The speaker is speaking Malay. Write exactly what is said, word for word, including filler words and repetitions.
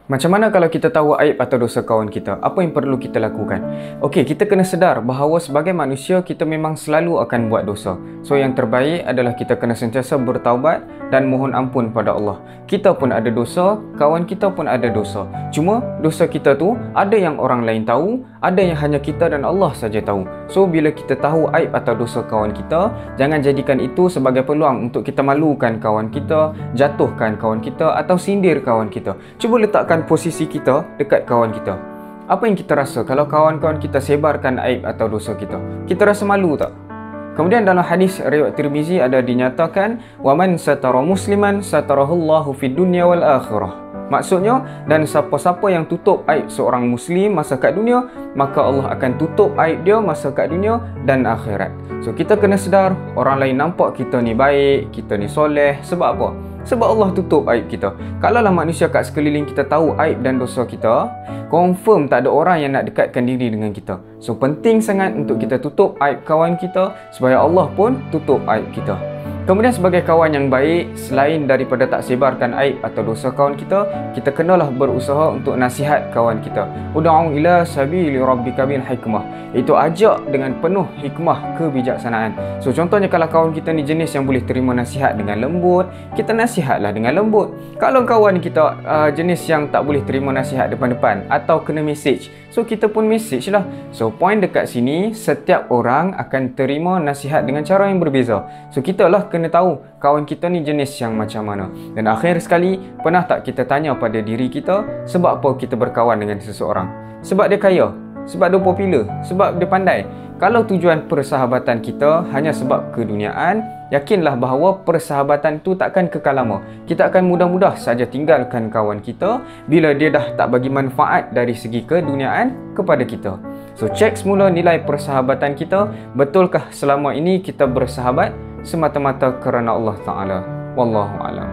Macam mana kalau kita tahu aib atau dosa kawan kita? Apa yang perlu kita lakukan? Okey, kita kena sedar bahawa sebagai manusia kita memang selalu akan buat dosa. So yang terbaik adalah kita kena sentiasa bertaubat dan mohon ampun pada Allah. Kita pun ada dosa, kawan kita pun ada dosa. Cuma dosa kita tu ada yang orang lain tahu, ada yang hanya kita dan Allah saja tahu. So bila kita tahu aib atau dosa kawan kita, jangan jadikan itu sebagai peluang untuk kita malukan kawan kita, jatuhkan kawan kita atau sindir kawan kita. Cuba letakkan posisi kita dekat kawan kita. Apa yang kita rasa kalau kawan-kawan kita sebarkan aib atau dosa kita? Kita rasa malu tak? Kemudian dalam hadis riwayat Tirmizi ada dinyatakan, "Wa man satara musliman satarahullahu fid dunya wal akhirah." Maksudnya, dan siapa-siapa yang tutup aib seorang muslim masa kat dunia, maka Allah akan tutup aib dia masa kat dunia dan akhirat. So kita kena sedar, orang lain nampak kita ni baik, kita ni soleh. Sebab apa? Sebab Allah tutup aib kita. Kalaulah manusia kat sekeliling kita tahu aib dan dosa kita, confirm tak ada orang yang nak dekatkan diri dengan kita. So penting sangat untuk kita tutup aib kawan kita supaya Allah pun tutup aib kita. Kemudian sebagai kawan yang baik, selain daripada tak sebarkan aib atau dosa kawan kita, kita kenalah berusaha untuk nasihat kawan kita. Ud'u ila sabili rabbika bil hikmah. Itu ajak dengan penuh hikmah, kebijaksanaan. So contohnya kalau kawan kita ni jenis yang boleh terima nasihat dengan lembut, kita nasihatlah dengan lembut. Kalau kawan kita uh, jenis yang tak boleh terima nasihat depan-depan atau kena message, so kita pun message lah. So point dekat sini, setiap orang akan terima nasihat dengan cara yang berbeza. So kita lah kena tahu kawan kita ni jenis yang macam mana. Dan akhir sekali, pernah tak kita tanya pada diri kita, sebab apa kita berkawan dengan seseorang? Sebab dia kaya? Sebab dia popular? Sebab dia pandai? Kalau tujuan persahabatan kita hanya sebab keduniaan, yakinlah bahawa persahabatan tu takkan kekal lama. Kita akan mudah-mudah saja tinggalkan kawan kita bila dia dah tak bagi manfaat dari segi keduniaan kepada kita. So cek semula nilai persahabatan kita. Betulkah selama ini kita bersahabat semata-mata kerana Allah Ta'ala? Wallahu a'lam.